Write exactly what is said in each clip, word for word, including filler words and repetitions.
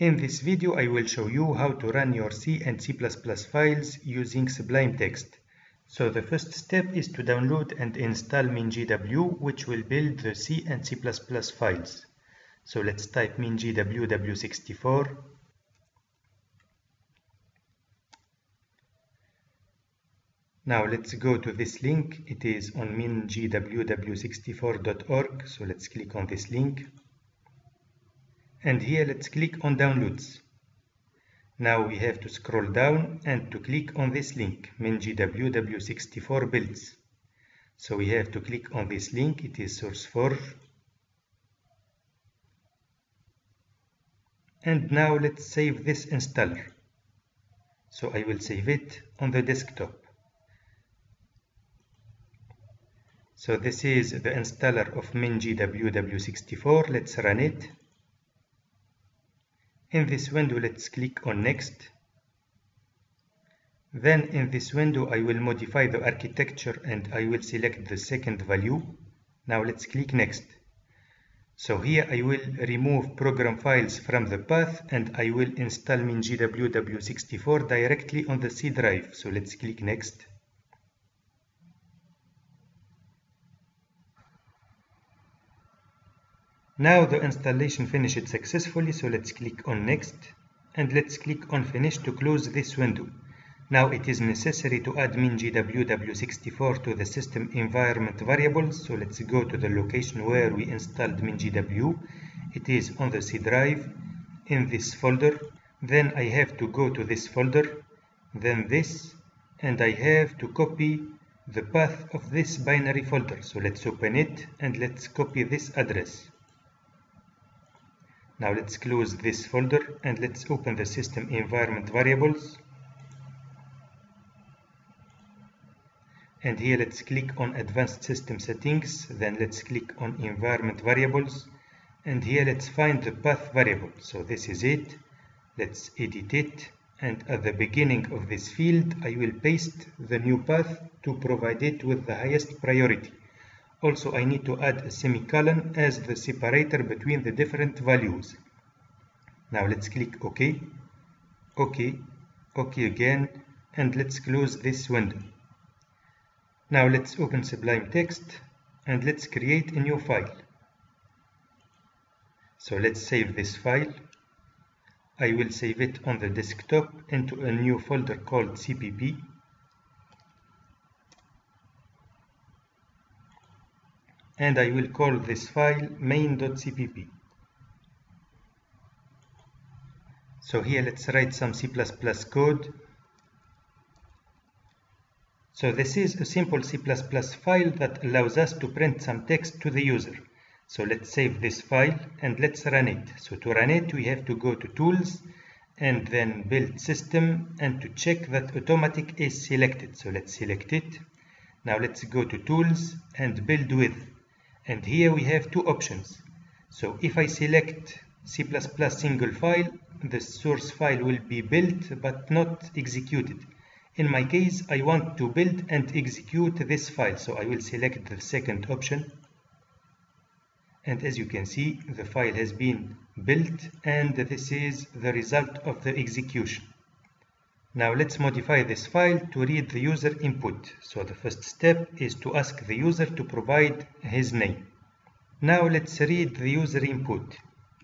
In this video, I will show you how to run your C and C plus plus files using Sublime Text. So the first step is to download and install MinGW, which will build the C and C plus plus files. So let's type MinGW W sixty-four. Now let's go to this link. It is on min G W W sixty-four dot org. So let's click on this link. And here let's click on downloads. Now we have to scroll down and to click on this link, MinGW W sixty-four builds. So we have to click on this link. It is SourceForge. And now let's save this installer. So I will save it on the desktop. So this is the installer of MinGW W sixty-four. Let's run it. In this window, let's click on Next. Then in this window, I will modify the architecture and I will select the second value. Now let's click Next. So here I will remove program files from the path and I will install MinGW W sixty-four directly on the C drive. So let's click Next. Now the installation finished successfully, so let's click on Next and let's click on Finish to close this window. Now it is necessary to add MinGW W sixty-four to the system environment variables, so let's go to the location where we installed MinGW. It is on the C drive in this folder. Then I have to go to this folder, then this, and I have to copy the path of this binary folder. So let's open it and let's copy this address. Now let's close this folder and let's open the system environment variables. And here let's click on advanced system settings. Then let's click on environment variables. And here let's find the path variable. So this is it. Let's edit it. And at the beginning of this field, I will paste the new path to provide it with the highest priority. Also, I need to add a semicolon as the separator between the different values. Now let's click OK, OK, OK again, and let's close this window. Now let's open Sublime Text and let's create a new file. So let's save this file. I will save it on the desktop into a new folder called C P P. And I will call this file main dot C P P. So here let's write some C plus plus code. So this is a simple C plus plus file that allows us to print some text to the user. So let's save this file and let's run it. So to run it, we have to go to Tools and then Build System and to check that Automatic is selected. So let's select it. Now let's go to Tools and Build With. And here we have two options. So if I select C plus plus single file, the source file will be built but not executed. In my case, I want to build and execute this file, so I will select the second option. And as you can see, the file has been built and this is the result of the execution. Now let's modify this file to read the user input. So the first step is to ask the user to provide his name. Now let's read the user input.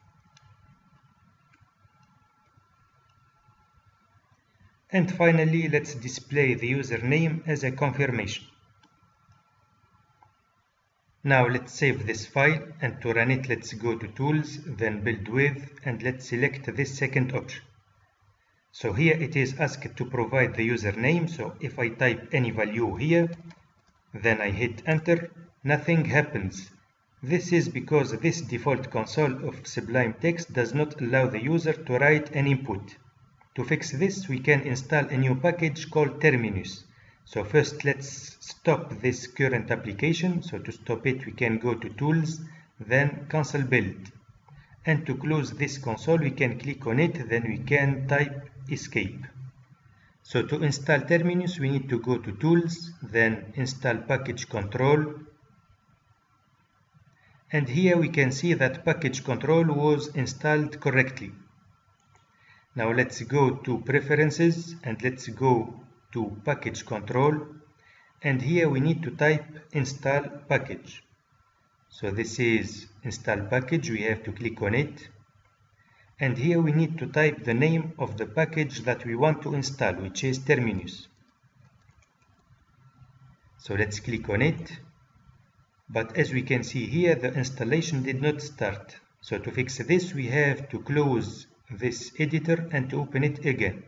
And finally, let's display the username as a confirmation. Now let's save this file, and to run it, let's go to Tools, then Build With, and let's select this second option. So here it is asked to provide the username. So if I type any value here, then I hit Enter, nothing happens. This is because this default console of Sublime Text does not allow the user to write an input. To fix this, we can install a new package called Terminus. So first, let's stop this current application. So to stop it, we can go to Tools, then Cancel Build. And to close this console, we can click on it, then we can type Escape. So to install Terminus, we need to go to Tools, then Install Package Control. And here we can see that package control was installed correctly. Now let's go to Preferences and let's go to Package Control, and here we need to type Install Package. So this is Install Package, we have to click on it, and here we need to type the name of the package that we want to install, which is Terminus. So let's click on it, but as we can see here, the installation did not start. So to fix this, we have to close this editor and to open it again.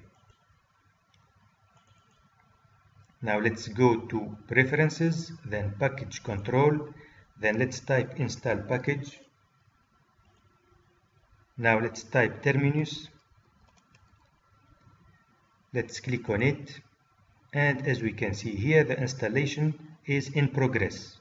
Now let's go to Preferences, then Package Control, then let's type Install Package. Now let's type Terminus. Let's click on it, and as we can see here, the installation is in progress.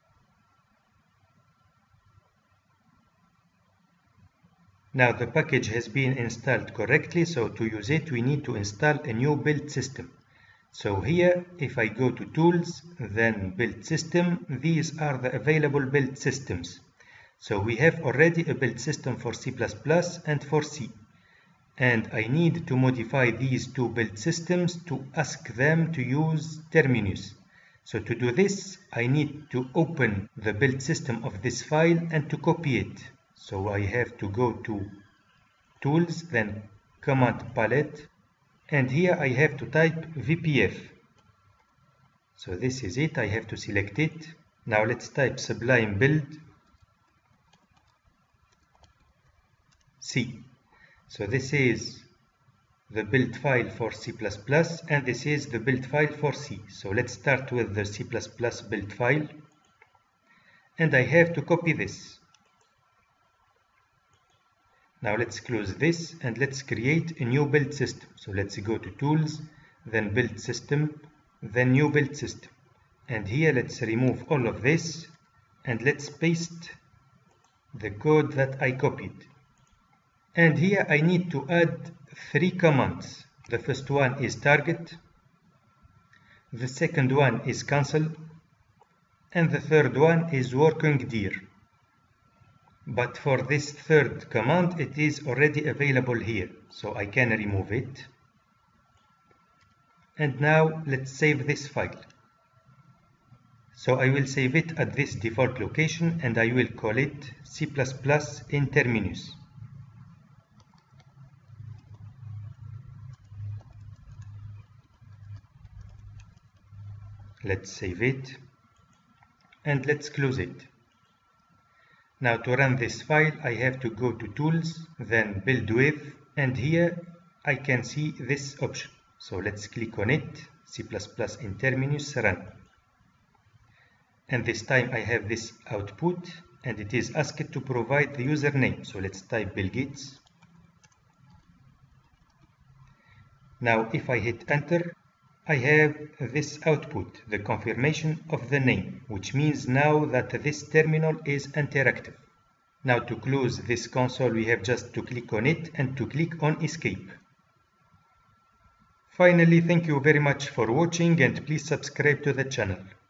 Now the package has been installed correctly, so to use it we need to install a new build system. So here, if I go to Tools, then Build System, these are the available build systems. So we have already a build system for C plus plus and for C. And I need to modify these two build systems to ask them to use Terminus. So to do this, I need to open the build system of this file and to copy it. So I have to go to Tools, then Command Palette, and here I have to type V P F. So this is it, I have to select it. Now let's type Sublime Build C. So this is the build file for C plus plus and this is the build file for C. So let's start with the C plus plus build file, and I have to copy this. Now let's close this and let's create a new build system. So let's go to Tools, then Build System, then New Build System. And here let's remove all of this and let's paste the code that I copied. And here I need to add three commands. The first one is target, the second one is cancel, and the third one is working dir. But for this third command, it is already available here, so I can remove it. And now let's save this file. So I will save it at this default location and I will call it C plus plus in Terminus. Let's save it and let's close it. Now to run this file, I have to go to Tools, then Build With, and here I can see this option. So let's click on it, C plus plus in Terminus, Run. And this time I have this output, and it is asked to provide the username. So let's type Bill Gates. Now if I hit Enter, I have this output, the confirmation of the name, which means now that this terminal is interactive. Now to close this console, we have just to click on it and to click on Escape. Finally, thank you very much for watching and please subscribe to the channel.